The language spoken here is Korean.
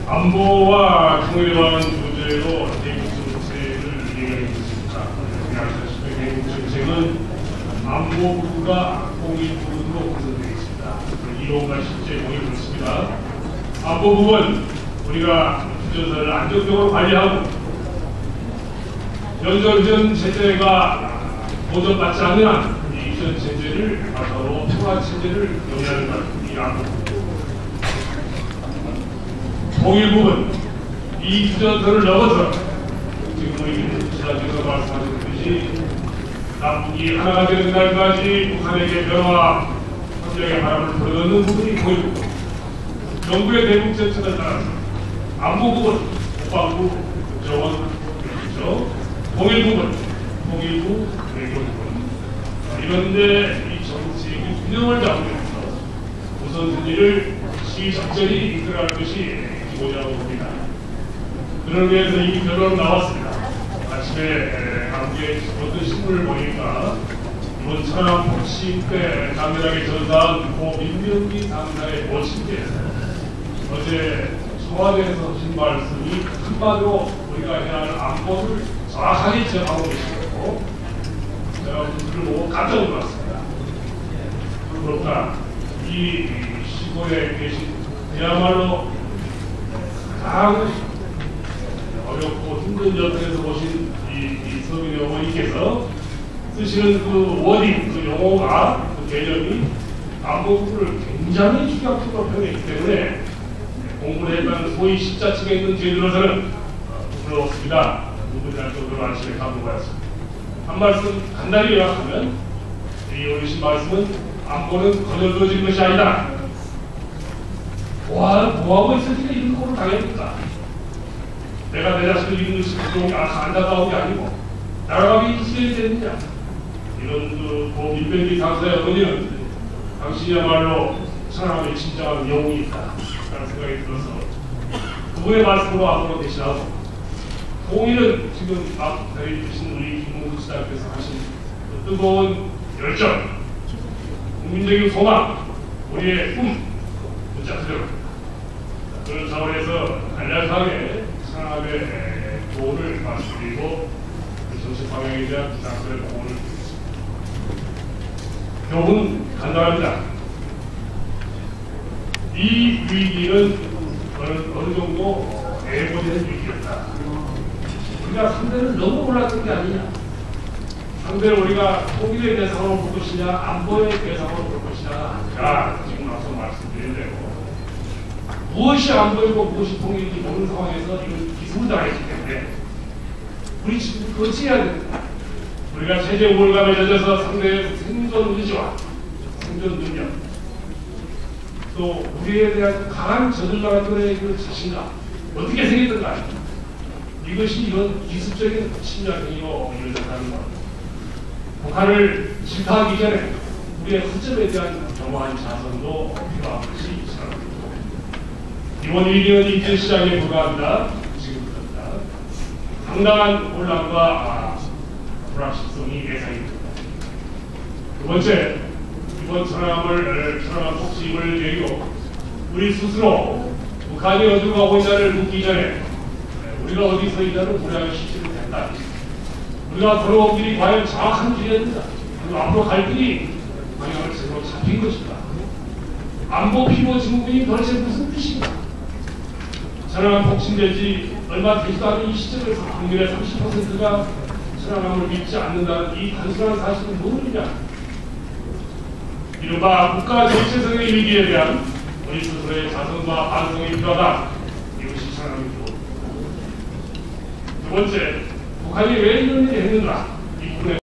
안보와 통일과는 주제로 대북 정책을 얘기하고 있습니다. 아시다시피 대북 정책은 안보부가 통일부로 구성되어 있습니다. 이론과 실제 공이 그렇습니다. 안보부는 우리가 휴전선을 안정적으로 관리하고 연전전 체제가 보전받지 않는 한 이 휴전 체제를 바로 평화 체제를 영위하는 것, 이 안보부. 통일부는 이 휴전선을 넘어서 지금 우리 지난주에서 말씀하셨듯이 남북이 하나가 되는 날까지 북한에게 변화와 협력의 바람을 불어넣는 부분이 통일부. 정부의 대북 정책에 따라서 안보부는 국방부, 국정원, 그렇죠. 통일부는 통일부, 외교부는 이런데 이 정책의 균형을 잡으면서 우선순위를 시적절히 이끌어갈 것이 기본이라고 봅니다. 그런 의미에서 이 결론은 나왔습니다. 아침에 한국의 어떤 신문을 보니까 이번 천안 폭식 때 강렬하게 전사한 고 민병기 상사의 모친께서 어제 청와대에서 하신 말씀이 한마디로 우리가 해야 할 안보를 정확하게 지적하고 계시고 제가 그걸 보고 깜짝 놀랐습니다. 그렇다. 이 시골에 계신 그야말로 가장 어렵고 힘든 여건에서 보신 이 서민의 어머니께서 쓰시는 그 워딩, 그 용어가, 그 개념이 안보부를 굉장히 추격적으로 표현했기 때문에 공부를 했다는 소위 십자층에 있는 저희들로서는 부끄러웠습니다. 누구나 정도로 안심에 감동받았습니다. 한 말씀 간단히 요약하면 이 어르신 말씀은 안보는 거절되어진 것이 아니다. 뭐하고 있으니까 이런 거를 당합니까? 내가 내 자신을 이런 것이 부끄러운 게 안타까운 게 아니고 나라가 있어야 되느냐? 이런 그 민병기 상사의 어머니는 당신이야말로 사랑하는 진정한 영웅이 있다 라는 생각이 들어서 그분의 말씀으로 앞으로 대신하고 통일은 지금 막 대립하신 우리 김문수 시장께서 하신 그 뜨거운 열정, 국민적인 소망, 우리의 꿈 붙잡으려고 그런 차원에서 간략하게 상황의 조언을 말씀드리고 정책 방향에 대한 기상설의 조언을 드리겠습니다. 교훈은 간단합니다. 이 위기는 어느 정도 예고된 위기였다. 우리가 상대를 너무 몰랐던 게 아니냐. 상대를 우리가 통일의 대상으로 볼 것이냐, 안보의 대상으로 볼 것이냐가 아니라 지금 앞서 말씀드린 대로 무엇이 안보이고 무엇이 통일인지 모르는 상황에서 이건 기술당했기 때문에 우리 지금 그것이 해야 됩니다. 우리가 체제 우월감에 젖어서 상대의 생존 의지와 생존 능력 또 우리에 대한 강한 저들가들의 그 자신감 어떻게 생겼던가 이것이 이런 기술적인 침략 행위로 이루어졌다는 것. 북한을 질타하기 전에 우리의 허점에 대한 겸허한 자선도 필요한 것이 생각합니다. 이번 위기는 인질시장에 불과합니다. 지금부터입니다. 상당한 혼란과 불확실성이 예상됩니다. 두 번째, 이번 천안 폭식을 계기로 우리 스스로 북한이 어디로 가고 있냐를 묻기 전에 우리가 어디서 있냐를 우리가 시시면 된다. 우리가 걸어온 길이 과연 정확한 길이었는가? 그리고 앞으로 갈 길이 방향을 제대로 잡힌 것인가? 안보 피로 증후군이 도대체 무슨 뜻인가? 천안함 폭신되지 얼마 되지도 않은 이 시점에서 국민의 30%가 천안함을 믿지 않는다는 이 단순한 사실은 무엇이냐? 이른바 국가 정체성의 위기에 대한 우리 스스로의 자성과 반성이 필요하다. 이것이 천안함입니다. 두 번째, 북한이 왜 이런 일을 했는가?